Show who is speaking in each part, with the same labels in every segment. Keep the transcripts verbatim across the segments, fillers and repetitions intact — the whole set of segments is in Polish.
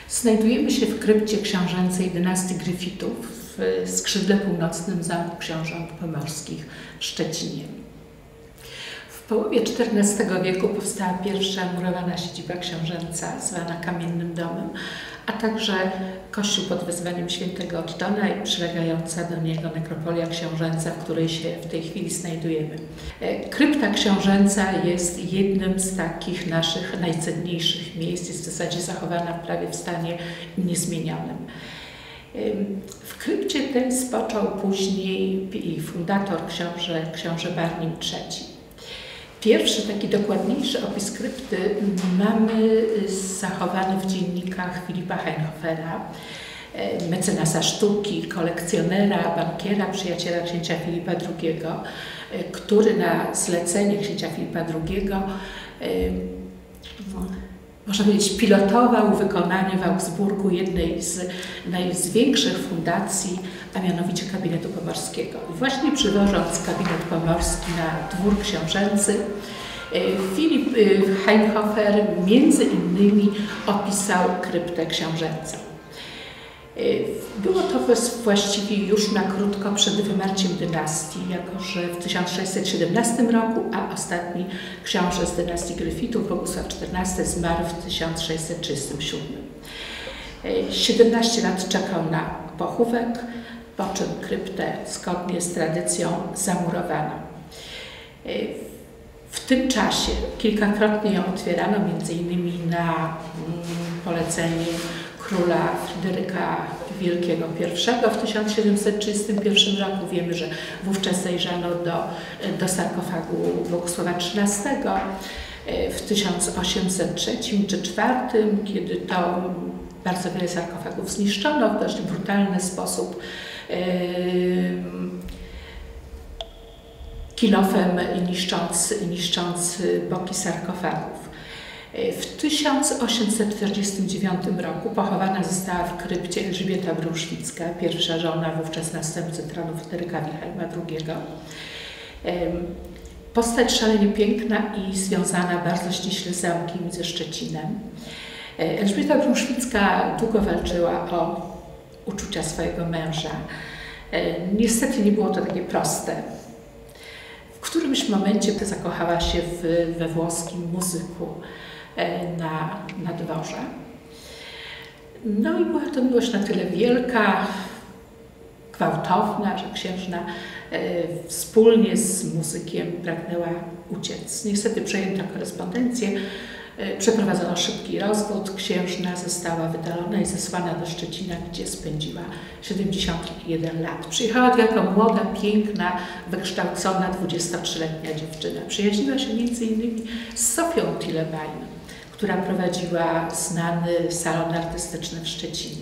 Speaker 1: Znajdujemy się w krypcie książęcej dynastii Gryfitów w skrzydle północnym Zamku Książąt Pomorskich w Szczecinie. W połowie czternastego wieku powstała pierwsza murowana siedziba książęca, zwana Kamiennym Domem, a także kościół pod wezwaniem świętego Ottona i przylegająca do niego nekropolia książęca, w której się w tej chwili znajdujemy. Krypta książęca jest jednym z takich naszych najcenniejszych miejsc, jest w zasadzie zachowana prawie w stanie niezmienionym. W krypcie tej spoczął później jej fundator, książę, książę Barnim trzeci. Pierwszy taki dokładniejszy opis krypty mamy zachowany w dziennikach Filipa Hainhofera, mecenasa sztuki, kolekcjonera, bankiera, przyjaciela księcia Filipa drugiego, który na zlecenie księcia Filipa drugiego, można powiedzieć, pilotował wykonanie w Augsburgu jednej z, z większych fundacji, a mianowicie kabinetu pomorskiego. I właśnie przywożąc kabinet pomorski na dwór książęcy, Filip Hainhofer między innymi opisał kryptę książęcą. Było to właściwie już na krótko przed wymarciem dynastii, jako że w tysiąc sześćset siedemnastym roku, a ostatni książę z dynastii Gryfitów, Bogusław czternasty, zmarł w tysiąc sześćset trzydziestym siódmym. siedemnaście lat czekał na pochówek, po czym kryptę zgodnie z tradycją zamurowano. W tym czasie kilkakrotnie ją otwierano, między innymi na polecenie króla Fryderyka Wielkiego I w tysiąc siedemset trzydziestym pierwszym roku. Wiemy, że wówczas zajrzano do, do sarkofagu Bogusława trzynastego. W tysiąc osiemset trzecim czy czwartym, kiedy to bardzo wiele sarkofagów zniszczono w dość brutalny sposób, kilofem niszcząc, niszcząc boki sarkofagów. W tysiąc osiemset czterdziestym dziewiątym roku pochowana została w krypcie Elżbieta Brunszwicka, pierwsza żona wówczas następcy tronu Fryderyka Wilhelma drugiego. Postać szalenie piękna i związana bardzo ściśle z zamkiem i ze Szczecinem. Elżbieta Brunszwicka długo walczyła o uczucia swojego męża. Niestety nie było to takie proste. W którymś momencie zakochała się w, we włoskim muzyku na, na dworze. No i była to miłość na tyle wielka, gwałtowna, że księżna e, wspólnie z muzykiem pragnęła uciec. Niestety przejęta korespondencję, e, przeprowadzono szybki rozwód, księżna została wydalona i zesłana do Szczecina, gdzie spędziła siedemdziesiąt jeden lat. Przyjechała tu jako młoda, piękna, wykształcona dwudziestotrzyletnia dziewczyna. Przyjaźniła się między innymi z Sofią Tillebein, która prowadziła znany salon artystyczny w Szczecinie.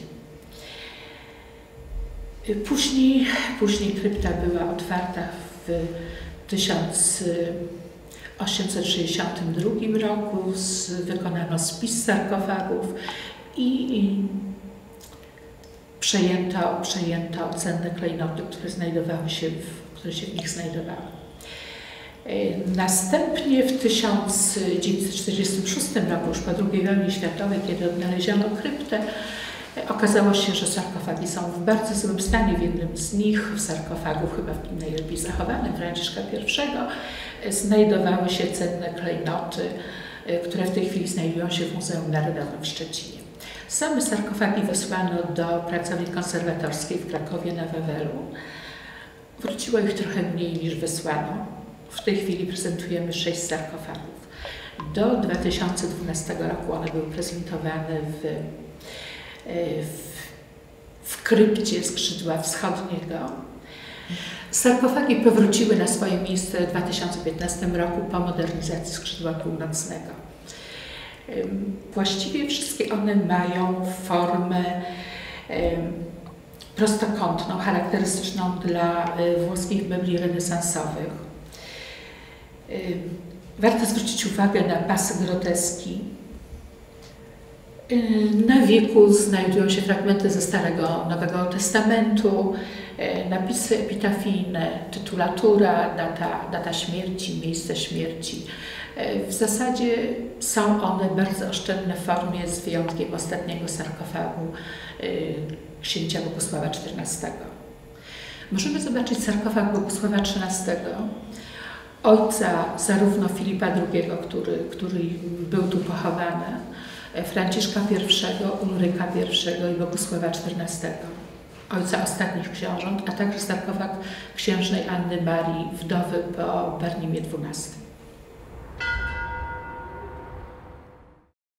Speaker 1: Później, później krypta była otwarta w tysiąc osiemset sześćdziesiątym drugim roku, z, wykonano spis sarkofagów i, i przejęto, przejęto cenne klejnoty, które znajdowały się w, które się w nich znajdowały. Następnie w tysiąc dziewięćset czterdziestym szóstym roku, już po drugiej wojnie światowej, kiedy odnaleziono kryptę, okazało się, że sarkofagi są w bardzo złym stanie. W jednym z nich, w sarkofagu chyba w najlepiej zachowanym, Franciszka pierwszego, znajdowały się cenne klejnoty, które w tej chwili znajdują się w Muzeum Narodowym w Szczecinie. Same sarkofagi wysłano do pracowni konserwatorskiej w Krakowie na Wawelu. Wróciło ich trochę mniej niż wysłano. W tej chwili prezentujemy sześć sarkofagów. Do dwa tysiące dwunastego roku one były prezentowane w, w, w krypcie skrzydła wschodniego. Sarkofagi powróciły na swoje miejsce w dwa tysiące piętnastym roku po modernizacji skrzydła północnego. Właściwie wszystkie one mają formę prostokątną, charakterystyczną dla włoskich mebli renesansowych. Warto zwrócić uwagę na pasy groteski. Na wieku znajdują się fragmenty ze Starego Nowego Testamentu. Napisy epitafijne, tytulatura, data, data śmierci, miejsce śmierci. W zasadzie są one bardzo oszczędne w formie, z wyjątkiem ostatniego sarkofagu księcia Bogusława czternastego. Możemy zobaczyć sarkofag Bogusława trzynastego, ojca zarówno Filipa drugiego, który, który był tu pochowany, Franciszka pierwszego, Ulryka pierwszego i Bogusława czternastego, ojca ostatnich książąt, a także sarkofag księżnej Anny Marii, wdowy po Barnimie dwunastym.